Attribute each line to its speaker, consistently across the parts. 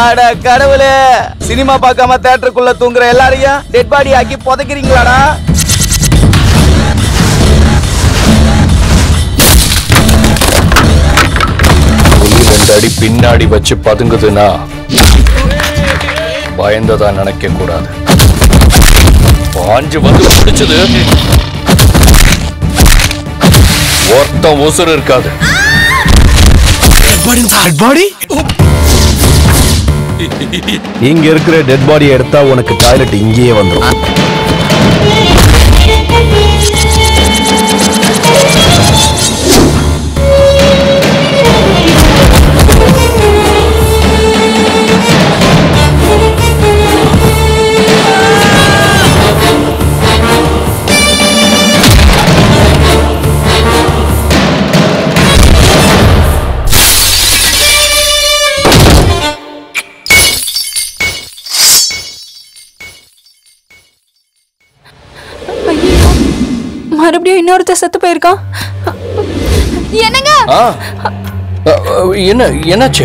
Speaker 1: அட கடவுளே, சினிமா பார்க்காம தியேட்டருக்குள்ள தூங்குற எல்லாரையும் டெட் பாடி ஆக்கி புதைக்கிறீங்களாடா?
Speaker 2: ரெண்டு அடி பின்னாடி வச்சு பதுங்குதுன்னா பயந்ததா நினைக்க கூடாது. பாஞ்சு வந்து பிடிச்சது ஒருத்த உசுறு இருக்காது.
Speaker 3: இங்க இருக்கிற டெட் பாடி எடுத்தா உனக்கு டாய்லெட் இங்கேயே வந்துடும்.
Speaker 4: மறுபடியும் இன்னொருத்த செத்து போயிருக்கான். என்னங்க?
Speaker 2: என்னாச்சு?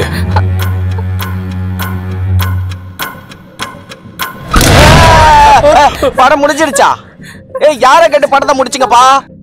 Speaker 1: படம் முடிஞ்சிருச்சா? யாரை கேட்டு படத்தை முடிச்சுங்கப்பா?